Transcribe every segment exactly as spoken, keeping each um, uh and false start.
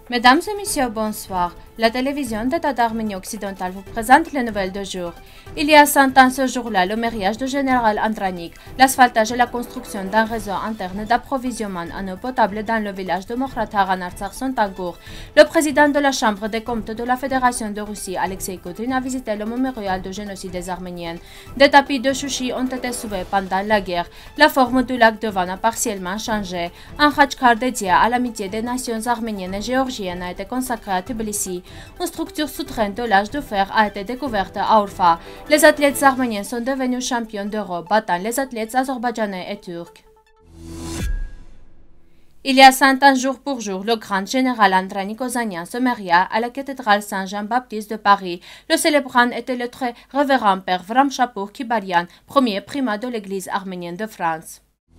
Mesdames et messieurs, bonsoir. La télévision d'État d'Arménie occidentale vous présente les nouvelles de jour. Il y a cent ans ce jour-là, le mariage du général Andranik, l'asphaltage et la construction d'un réseau interne d'approvisionnement en eau potable dans le village de Mokhrataar en Artsakh sont en cours. Le président de la Chambre des comptes de la Fédération de Russie, Alexei Kudrin, a visité le mémorial du génocide des Arméniens. Des tapis de chouchi ont été soulevés pendant la guerre. La forme du lac de Van a partiellement changé. Un khachkar dédié à l'amitié des nations arméniennes et géorgiennes a été consacré à Tbilissi. Une structure souterraine de l'âge de fer a été découverte à Urfa. Les athlètes arméniens sont devenus champions d'Europe, battant les athlètes azerbaïdjanais et turcs. Il y a cent ans jour pour jour, le grand général Andranik Ozanian se maria à la cathédrale Saint-Jean-Baptiste de Paris. Le célébrant était le très révérend père Vram Shapour Kibarian, premier primat de l'église arménienne de France.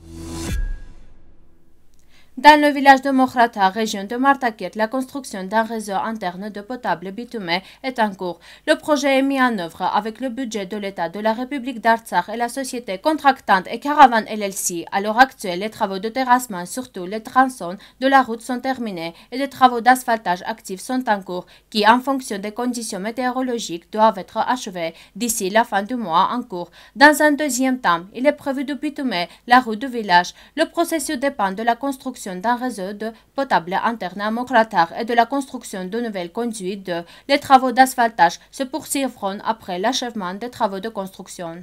Dans le village de Mokhrataar, région de Martakert, la construction d'un réseau interne de potable bitumé est en cours. Le projet est mis en œuvre avec le budget de l'État de la République d'Artsakh et la société contractante et Caravan L L C. À l'heure actuelle, les travaux de terrassement, surtout les tronçons de la route, sont terminés et des travaux d'asphaltage actifs sont en cours qui, en fonction des conditions météorologiques, doivent être achevés d'ici la fin du mois en cours. Dans un deuxième temps, il est prévu de bitumer la route du village. Le processus dépend de la construction d'un réseau de potable interne à Mokhrataar et de la construction de nouvelles conduites. De, les travaux d'asphaltage se poursuivront après l'achèvement des travaux de construction.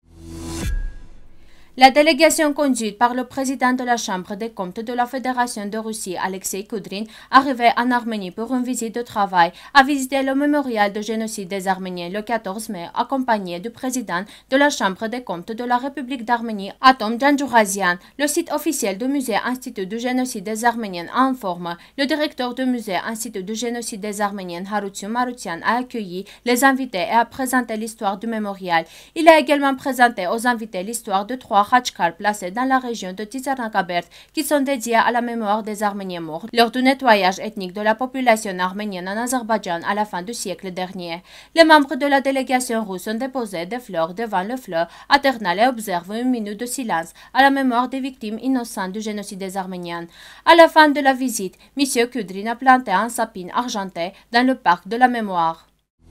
La délégation conduite par le président de la Chambre des comptes de la Fédération de Russie, Alexei Kudrin, arrivé en Arménie pour une visite de travail, a visité le mémorial de génocide des Arméniens le quatorze mai, accompagné du président de la Chambre des comptes de la République d'Arménie, Atom Djanjourazian. Le site officiel du musée Institut du génocide des Arméniens informe. Le directeur du musée Institut du génocide des Arméniens, Harutyun Marutian, a accueilli les invités et a présenté l'histoire du mémorial. Il a également présenté aux invités l'histoire de trois khachkars placés dans la région de Tsarnakhobert qui sont dédiés à la mémoire des Arméniens morts lors du nettoyage ethnique de la population arménienne en Azerbaïdjan à la fin du siècle dernier. Les membres de la délégation russe ont déposé des fleurs devant le fleuve Aternal et observent une minute de silence à la mémoire des victimes innocentes du génocide des Arméniens. À la fin de la visite, M. Kudrin a planté un sapin argenté dans le parc de la mémoire.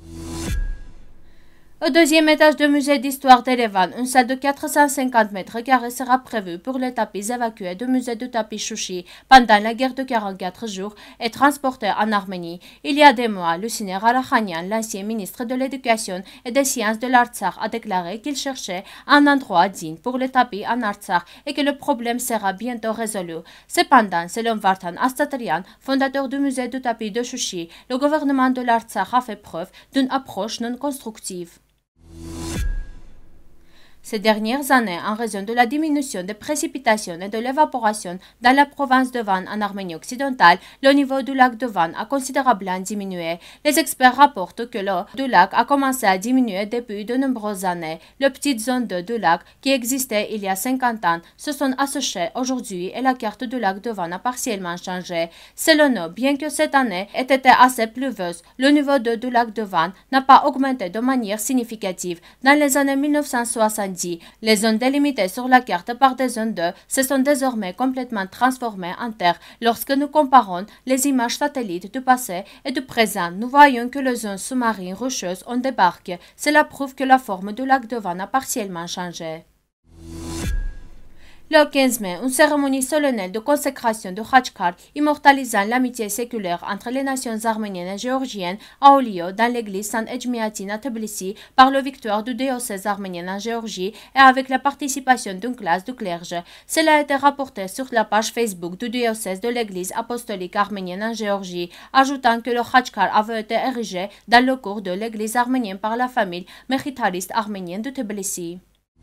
Au deuxième étage du musée d'histoire d'Erevan, une salle de quatre cent cinquante mètres carrés sera prévue pour les tapis évacués du musée du tapis Chouchi pendant la guerre de quarante-quatre jours et transportés en Arménie. Il y a des mois, Luciner Arachanian, l'ancien ministre de l'Éducation et des Sciences de l'Artsakh, a déclaré qu'il cherchait un endroit digne pour les tapis en Artsakh et que le problème sera bientôt résolu. Cependant, selon Vartan Astatrian, fondateur du musée du tapis de Chouchi, le gouvernement de l'Artsakh a fait preuve d'une approche non constructive. Ces dernières années, en raison de la diminution des précipitations et de l'évaporation dans la province de Van en Arménie occidentale, le niveau du lac de Van a considérablement diminué. Les experts rapportent que l'eau du lac a commencé à diminuer depuis de nombreuses années. Les petites zones d'eau du lac qui existaient il y a cinquante ans se sont asséchées aujourd'hui et la carte du lac de Van a partiellement changé. Selon nous, bien que cette année ait été assez pluvieuse, le niveau d'eau du lac de Van n'a pas augmenté de manière significative. Dans les années mille neuf cent soixante-dix, les zones délimitées sur la carte par des zones d'eau se sont désormais complètement transformées en terre. Lorsque nous comparons les images satellites du passé et du présent, nous voyons que les zones sous-marines rocheuses ont débarqué. Cela prouve que la forme du lac de Van a partiellement changé. Le quinze mai, une cérémonie solennelle de consécration de khachkar immortalisant l'amitié séculaire entre les nations arméniennes et géorgiennes a eu lieu dans l'église Saint-Edjmiatin à Tbilissi par le victoire du diocèse arménien en Géorgie et avec la participation d'une classe de clergé. Cela a été rapporté sur la page Facebook du diocèse de l'église apostolique arménienne en Géorgie, ajoutant que le khachkar avait été érigé dans le cours de l'église arménienne par la famille méritariste arménienne de Tbilissi.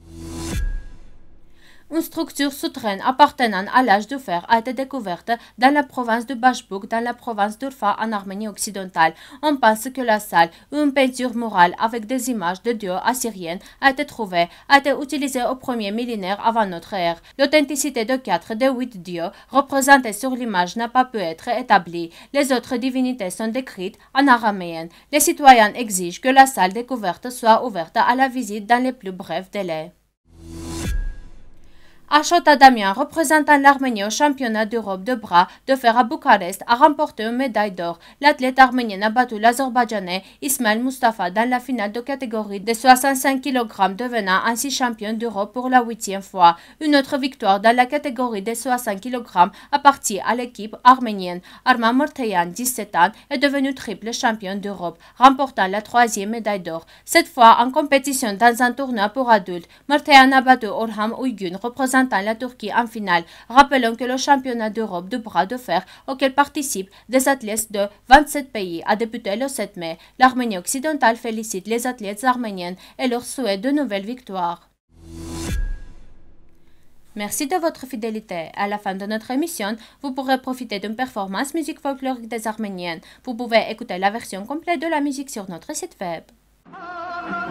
Une structure souterraine appartenant à l'âge de fer a été découverte dans la province de Bachbouk, dans la province d'Urfa en Arménie occidentale. On pense que la salle, où une peinture murale avec des images de dieux assyriennes a été trouvée, a été utilisée au premier millénaire avant notre ère. L'authenticité de quatre des huit dieux représentés sur l'image n'a pas pu être établie. Les autres divinités sont décrites en araméen. Les citoyens exigent que la salle découverte soit ouverte à la visite dans les plus brefs délais. Ashot Adamian, représentant l'Arménie au championnat d'Europe de bras de fer à Bucarest, a remporté une médaille d'or. L'athlète arménienne a battu l'Azerbaïdjanais Ismail Mustafa dans la finale de catégorie des soixante-cinq kilogrammes, devenant ainsi champion d'Europe pour la huitième fois. Une autre victoire dans la catégorie des soixante kilogrammes appartient à l'équipe arménienne. Arman Mirteyan, dix-sept ans, est devenu triple champion d'Europe, remportant la troisième médaille d'or. Cette fois en compétition dans un tournoi pour adultes. Mirteyan a battu Orham Uygun, représentant la Turquie en finale. Rappelons que le championnat d'Europe de bras de fer auquel participent des athlètes de vingt-sept pays a débuté le sept mai. L'Arménie occidentale félicite les athlètes arméniennes et leur souhaite de nouvelles victoires. Merci de votre fidélité. À la fin de notre émission, vous pourrez profiter d'une performance musique folklorique des Arméniennes. Vous pouvez écouter la version complète de la musique sur notre site web.